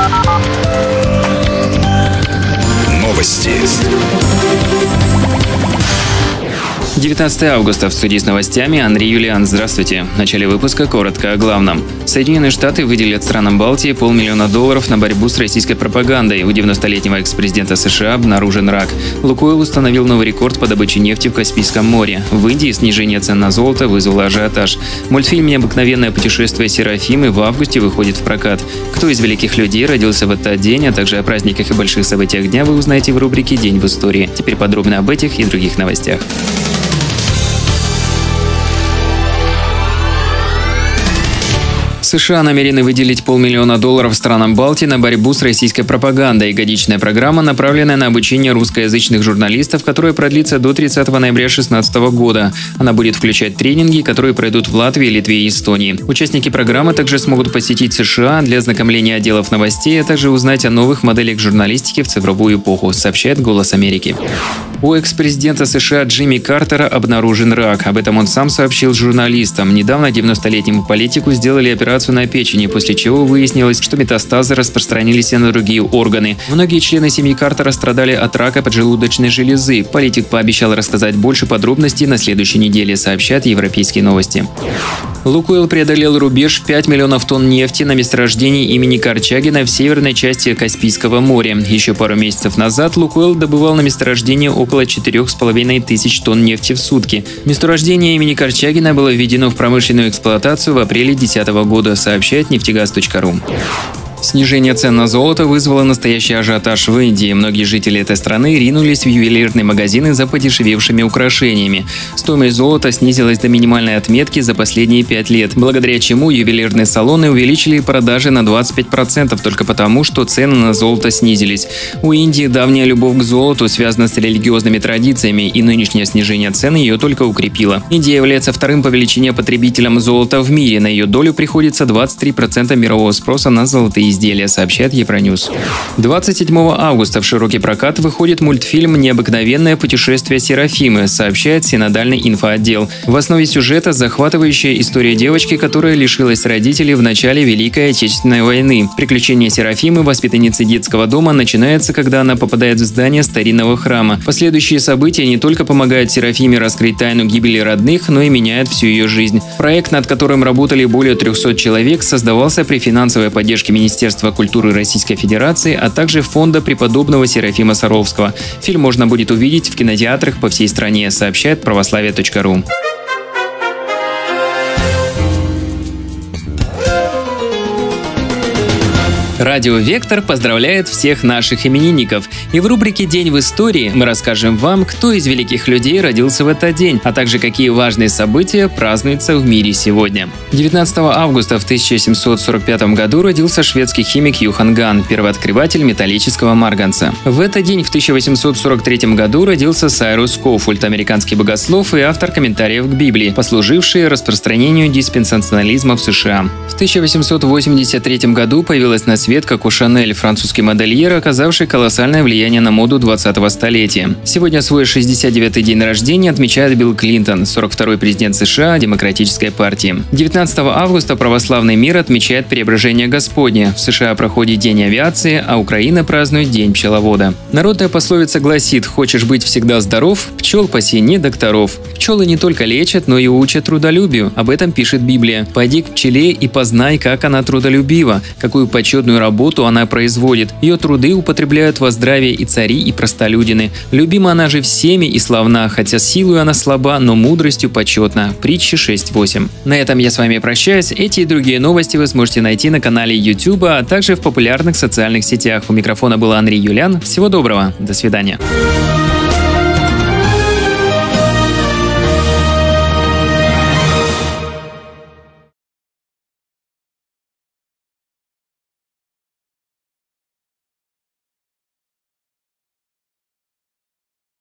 Новости. 19 августа в студии с новостями Андрей Юлиан. Здравствуйте. В начале выпуска коротко о главном. Соединенные Штаты выделят странам Балтии $500 000 на борьбу с российской пропагандой. У 90-летнего экс-президента США обнаружен рак. Лукойл установил новый рекорд по добыче нефти в Каспийском море. В Индии снижение цен на золото вызвало ажиотаж. Мультфильм «Необыкновенное путешествие Серафимы» в августе выходит в прокат. Кто из великих людей родился в этот день, а также о праздниках и больших событиях дня вы узнаете в рубрике «День в истории». Теперь подробно об этих и других новостях. США намерены выделить $500 000 странам Балтии на борьбу с российской пропагандой. Годичная программа, направленная на обучение русскоязычных журналистов, которая продлится до 30 ноября 2016 года. Она будет включать тренинги, которые пройдут в Латвии, Литве и Эстонии. Участники программы также смогут посетить США для ознакомления отделов новостей, а также узнать о новых моделях журналистики в цифровую эпоху, сообщает «Голос Америки». У экс-президента США Джимми Картера обнаружен рак. Об этом он сам сообщил журналистам. Недавно 90-летнему политику сделали операцию на печени, после чего выяснилось, что метастазы распространились и на другие органы. Многие члены семьи Картера страдали от рака поджелудочной железы. Политик пообещал рассказать больше подробностей на следующей неделе, сообщают «Европейские новости». Лукойл преодолел рубеж в 5 миллионов тонн нефти на месторождении имени Корчагина в северной части Каспийского моря. Еще пару месяцев назад Лукойл добывал на месторождении около 4,5 тысяч тонн нефти в сутки. Месторождение имени Корчагина было введено в промышленную эксплуатацию в апреле 2010 года, сообщает нефтегаз.ру. Снижение цен на золото вызвало настоящий ажиотаж в Индии. Многие жители этой страны ринулись в ювелирные магазины за подешевевшими украшениями. Стоимость золота снизилась до минимальной отметки за последние 5 лет, благодаря чему ювелирные салоны увеличили продажи на 25% только потому, что цены на золото снизились. У Индии давняя любовь к золоту связана с религиозными традициями, и нынешнее снижение цен ее только укрепило. Индия является вторым по величине потребителем золота в мире. На ее долю приходится 23% мирового спроса на золотые изделия, сообщает Евроньюз. 27 августа в широкий прокат выходит мультфильм «Необыкновенное путешествие Серафимы», сообщает синодальный инфоотдел. В основе сюжета захватывающая история девочки, которая лишилась родителей в начале Великой Отечественной войны. Приключения Серафимы, воспитанницы детского дома, начинается, когда она попадает в здание старинного храма. Последующие события не только помогают Серафиме раскрыть тайну гибели родных, но и меняют всю ее жизнь. Проект, над которым работали более 300 человек, создавался при финансовой поддержке Министерства культуры Российской Федерации, а также фонда преподобного Серафима Саровского. Фильм можно будет увидеть в кинотеатрах по всей стране, сообщает православие.ру. Радио «Вектор» поздравляет всех наших именинников. И в рубрике «День в истории» мы расскажем вам, кто из великих людей родился в этот день, а также какие важные события празднуются в мире сегодня. 19 августа в 1745 году родился шведский химик Юхан Ган, первооткрыватель металлического марганца. В этот день в 1843 году родился Сайрус Скоуфульд, американский богослов и автор комментариев к Библии, послуживший распространению диспенсационализма в США. В 1883 году появилась на свет Коко Шанель, французский модельер, оказавший колоссальное влияние на моду 20-го столетия. Сегодня свой 69-й день рождения отмечает Билл Клинтон, 42-й президент США Демократической партии. 19 августа православный мир отмечает Преображение Господне. В США проходит День авиации, а Украина празднует День пчеловода. Народная пословица гласит: «Хочешь быть всегда здоров? Пчел паси, не докторов». Пчелы не только лечат, но и учат трудолюбию. Об этом пишет Библия. «Пойди к пчеле и познай, как она трудолюбива, какую почетную работу она производит. Ее труды употребляют во здравие и цари, и простолюдины. Любима она же всеми и славна, хотя силою она слаба, но мудростью почетна». Притчи 6:8. На этом я с вами прощаюсь. Эти и другие новости вы сможете найти на канале YouTube, а также в популярных социальных сетях. У микрофона был Андрей Юлиан. Всего доброго. До свидания.